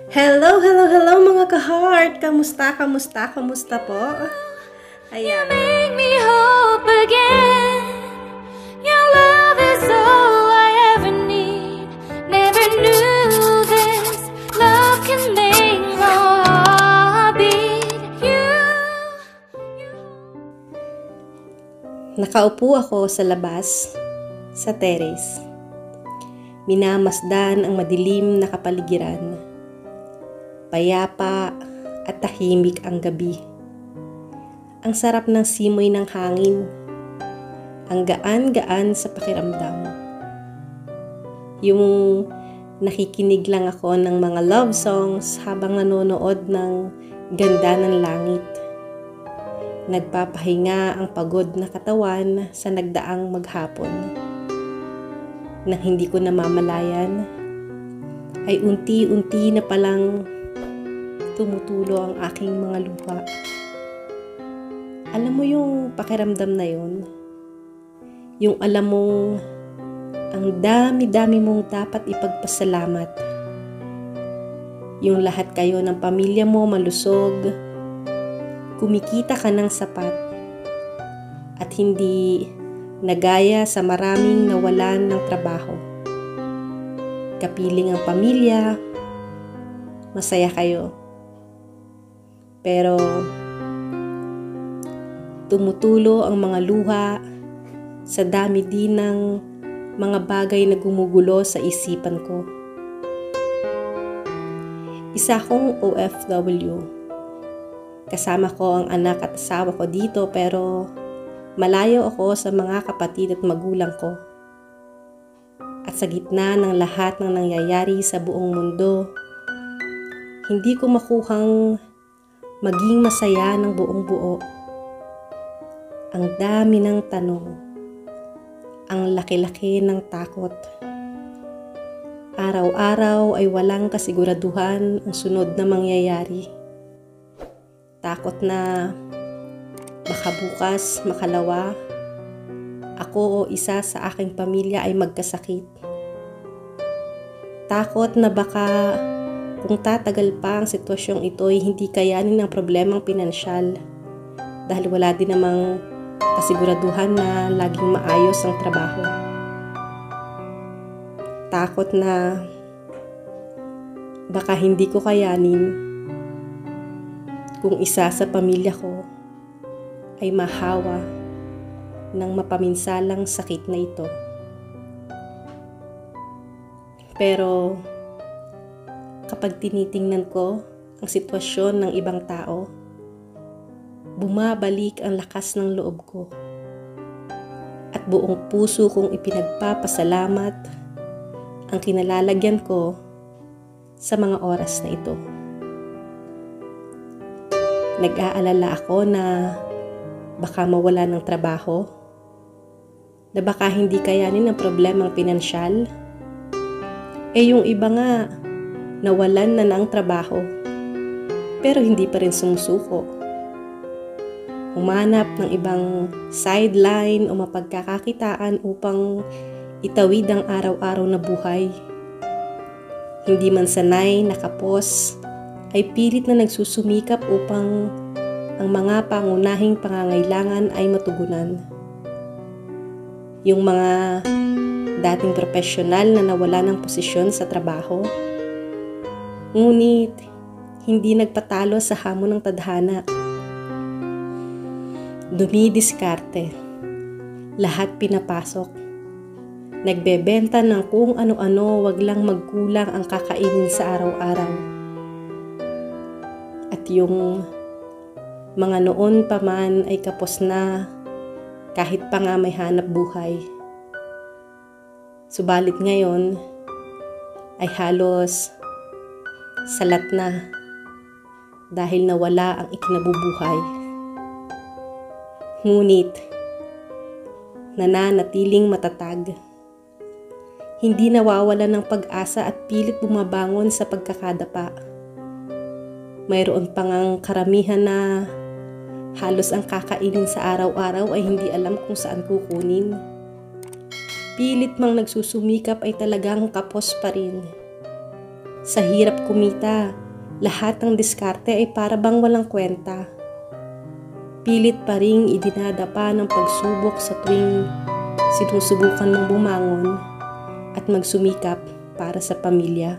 Hello, hello, hello mga ka-heart! Kamusta po? Ayan. Make me hope again. Your love is all I ever need. Never knew this love can make my heart beat. Nakaupo ako sa labas, sa terrace. Minamasdan ang madilim na kapaligiran. Payapa at tahimik ang gabi. Ang sarap ng simoy ng hangin. Ang gaan-gaan sa pakiramdam. Yung nakikinig lang ako ng mga love songs habang nanonood ng ganda ng langit. Nagpapahinga ang pagod na katawan sa nagdaang maghapon. Nang hindi ko namamalayan, ay unti-unti na palang tumutulo ang aking mga luha. Alam mo yung pakiramdam na yun? Yung alam mong ang dami-dami mong dapat ipagpasalamat. Yung lahat kayo ng pamilya mo malusog, kumikita ka ng sapat, at hindi nagaya sa maraming nawalan ng trabaho. Kapiling ang pamilya, masaya kayo. Pero tumutulo ang mga luha sa dami din ng mga bagay na gumugulo sa isipan ko. Isa akong OFW. Kasama ko ang anak at asawa ko dito pero malayo ako sa mga kapatid at magulang ko. At sa gitna ng lahat ng nangyayari sa buong mundo, hindi ko makuhang maging masaya ng buong buo. Ang dami ng tanong. Ang laki-laki ng takot. Araw-araw ay walang kasiguraduhan ang sunod na mangyayari. Takot na baka bukas, makalawa, ako o isa sa aking pamilya ay magkasakit. Takot na baka kung tatagal pa ang sitwasyong ito ay hindi kayanin ng problemang pinansyal dahil wala din namang kasiguraduhan na laging maayos ang trabaho. Takot na baka hindi ko kayanin kung isa sa pamilya ko ay mahawa ng mapaminsalang sakit na ito. Pero kapag tinitingnan ko ang sitwasyon ng ibang tao, bumabalik ang lakas ng loob ko. At buong puso kong ipinagpapasalamat ang kinalalagyan ko sa mga oras na ito. Nag-aalala ako na baka mawala ng trabaho, na baka hindi kayanin ang problemang pinansyal. Yung iba nga, nawalan na ng trabaho, pero hindi pa rin sumusuko. Humanap ng ibang sideline o mapagkakakitaan upang itawid ang araw-araw na buhay. Hindi man sanay, nakapos, ay pilit na nagsusumikap upang ang mga pangunahing pangangailangan ay matugunan. Yung mga dating profesional na nawala ng posisyon sa trabaho, ngunit hindi nagpatalo sa hamon ng tadhana. Dumidiskarte. Lahat pinapasok. Nagbebenta ng kung ano-ano, wag lang magkulang ang kakainin sa araw-araw. At yung mga noon pa man ay kapos na kahit pa nga may hanap buhay. Subalit ngayon ay halos salat na dahil nawala ang ikinabubuhay. Ngunit nananatiling matatag. Hindi nawawala ng pag-asa at pilit bumabangon sa pagkakadapa. Mayroon pang ang karamihan na halos ang kakainin sa araw-araw ay hindi alam kung saan kukunin. Pilit mang nagsusumikap ay talagang kapos pa rin. Sa hirap kumita, lahat ng diskarte ay para bang walang kwenta. Pilit pa ring idinadapa ng pagsubok sa tuwing sinusubukan mong bumangon at magsumikap para sa pamilya.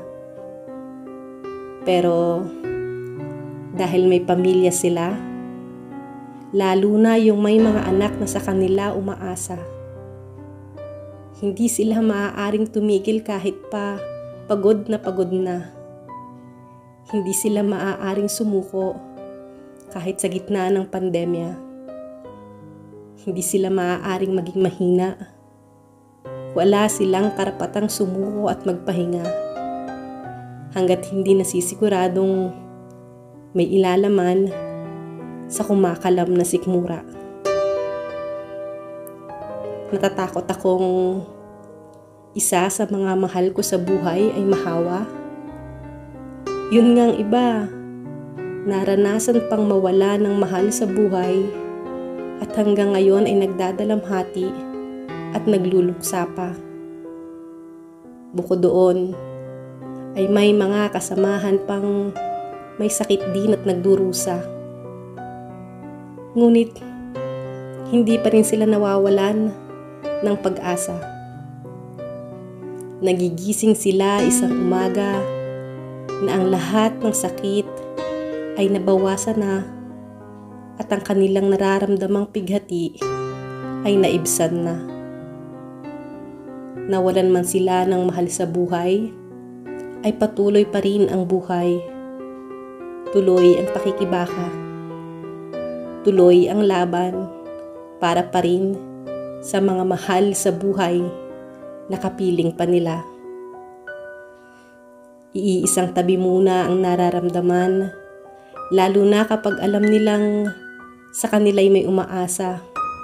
Pero dahil may pamilya sila, lalo na yung may mga anak na sa kanila umaasa, hindi sila maaaring tumigil kahit pa pagod na. Hindi sila maaaring sumuko kahit sa gitna ng pandemya. Hindi sila maaaring maging mahina. Wala silang karapatang sumuko at magpahinga hanggat hindi nasisiguradong may ilalaman sa kumakalam na sikmura. Natatakot akong isa sa mga mahal ko sa buhay ay mahawa. Yun ngang iba, naranasan pang mawala ng mahal sa buhay at hanggang ngayon ay nagdadalamhati at nagluluksa pa. Bukod doon, ay may mga kasamahan pang may sakit din at nagdurusa. Ngunit, hindi pa rin sila nawawalan ng pag-asa. Nagigising sila isang umaga na ang lahat ng sakit ay nabawasan na at ang kanilang nararamdamang pighati ay naibsan na. Nawalan man sila ng mahal sa buhay, ay patuloy pa rin ang buhay. Tuloy ang pakikibaka. Tuloy ang laban para pa rin sa mga mahal sa buhay na kapiling pa nila. Iisang tabi muna ang nararamdaman, lalo na kapag alam nilang sa kanila'y may umaasa.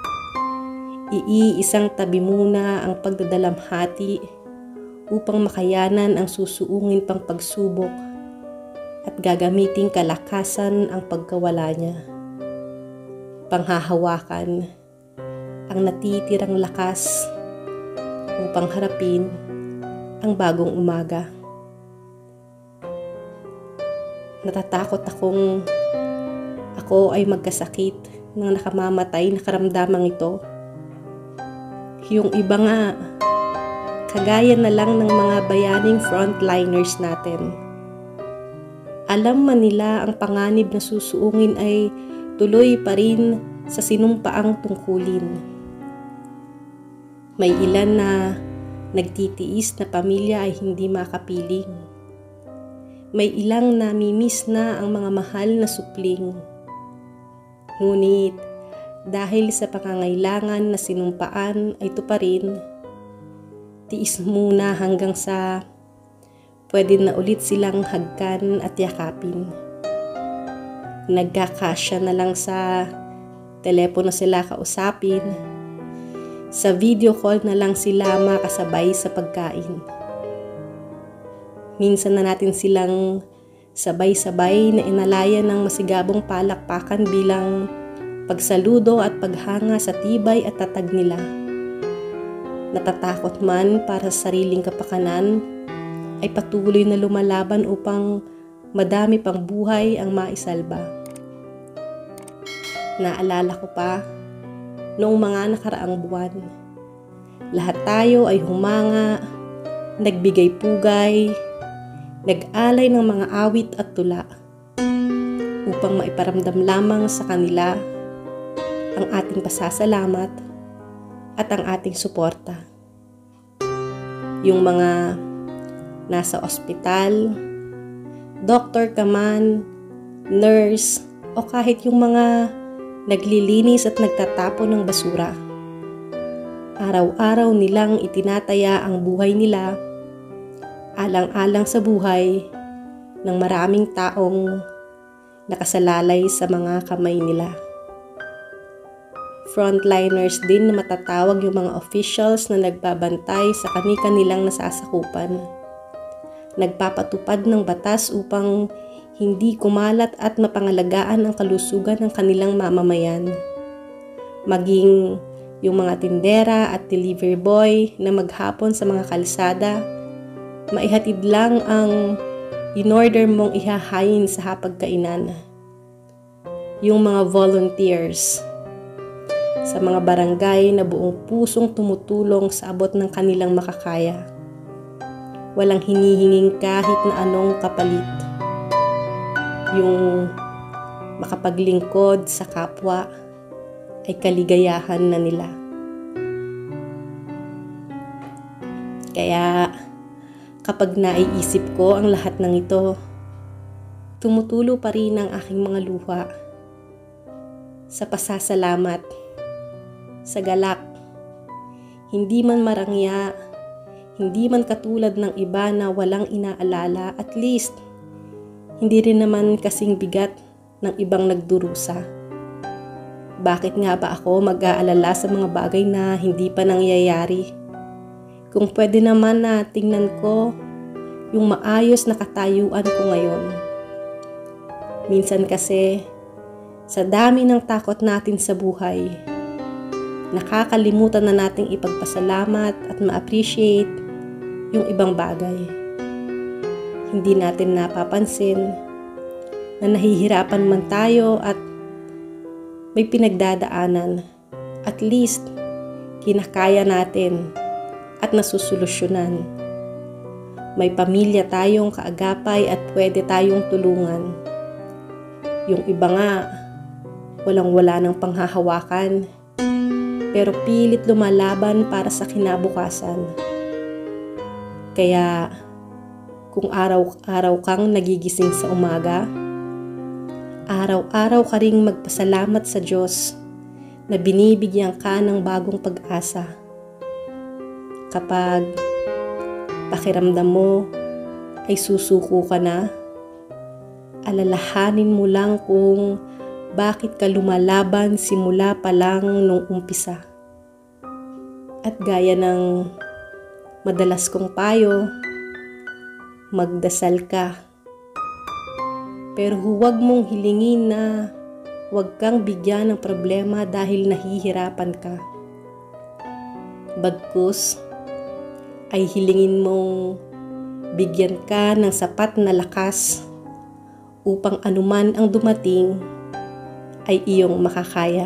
Iisang tabi muna ang pagdadalamhati upang makayanan ang susuungin pang pagsubok at gagamiting kalakasan ang pagkawala niya. Panghahawakan ang natitirang lakas upang harapin ang bagong umaga. Natatakot akong ako ay magkasakit ng nakamamatay na karamdamang ito. Yung iba nga, kagaya na lang ng mga bayaning frontliners natin. Alam man nila ang panganib na susuungin ay tuloy pa rin sa sinumpaang tungkulin. May ilan na nagtitiis na pamilya ay hindi makapiling. May ilang namimiss na ang mga mahal na supling. Ngunit dahil sa pangangailangan na sinumpaan ay tuparin, tiis muna hanggang sa pwede na ulit silang hagkan at yakapin. Nagkakasya na lang sa telepono sila kausapin, sa video call na lang sila makasabay sa pagkain. Minsan na natin silang sabay-sabay na inalaya ng masigabong palakpakan bilang pagsaludo at paghanga sa tibay at tatag nila. Natatakot man para sa sariling kapakanan, ay patuloy na lumalaban upang madami pang buhay ang maisalba. Naalala ko pa, noong mga nakaraang buwan, lahat tayo ay humanga, nagbigay pugay, nag-alay ng mga awit at tula upang maiparamdam lamang sa kanila ang ating pasasalamat at ang ating suporta. Yung mga nasa ospital, doktor ka man, nurse, o kahit yung mga naglilinis at nagtatapon ng basura. Araw-araw nilang itinataya ang buhay nila, alang-alang sa buhay ng maraming taong nakasalalay sa mga kamay nila. Frontliners din na matatawag yung mga officials na nagbabantay sa kani-kanilang nasasakupan. Nagpapatupad ng batas upang hindi kumalat at mapangalagaan ang kalusugan ng kanilang mamamayan. Maging yung mga tindera at delivery boy na maghapon sa mga kalsada, maihatid lang ang in-order mong ihahain sa hapagkainan. Yung mga volunteers sa mga barangay na buong pusong tumutulong sa abot ng kanilang makakaya. Walang hinihinging kahit na anong kapalit. Yung makapaglingkod sa kapwa ay kaligayahan na nila. Kaya kapag naiisip ko ang lahat ng ito, tumutulo pa rin ang aking mga luha sa pasasalamat, sa galak, hindi man marangya, hindi man katulad ng iba na walang inaalala, at least hindi rin naman kasing bigat ng ibang nagdurusa. Bakit nga ba ako mag-aalala sa mga bagay na hindi pa nangyayari? Kung pwede naman na tingnan ko yung maayos na katayuan ko ngayon. Minsan kasi, sa dami ng takot natin sa buhay, nakakalimutan na nating ipagpasalamat at ma-appreciate yung ibang bagay. Hindi natin napapansin na nahihirapan man tayo at may pinagdadaanan. At least, kinakaya natin at nasusolusyonan. May pamilya tayong kaagapay at pwede tayong tulungan. Yung iba nga, walang-wala ng panghahawakan, pero pilit lumalaban para sa kinabukasan. Kaya, kung araw-araw kang nagigising sa umaga, araw-araw ka ring magpasalamat sa Diyos na binibigyan ka ng bagong pag-asa. Kapag pakiramdam mo ay susuko ka na, alalahanin mo lang kung bakit ka lumalaban simula pa lang nung umpisa. At gaya ng madalas kong payo, magdasal ka. Pero huwag mong hilingin na huwag kang bigyan ng problema dahil nahihirapan ka. Bagkus ay hilingin mong bigyan ka ng sapat na lakas upang anuman ang dumating ay iyong makakaya.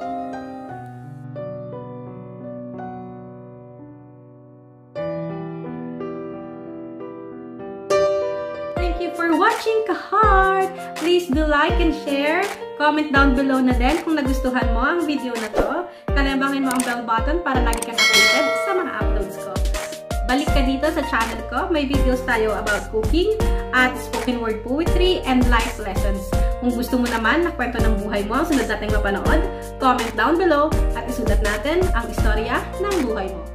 Thank you for watching, ka-heart! Please do like and share. Comment down below na din kung nagustuhan mo ang video na to. Kalibangin mo ang bell button para lagi kang updated sa mga uploads ko. Balik ka dito sa channel ko. May videos tayo about cooking at spoken word poetry and life lessons. Kung gusto mo naman na kwento ng buhay mo ang sunod nating mapanood, comment down below at isulat natin ang istorya ng buhay mo.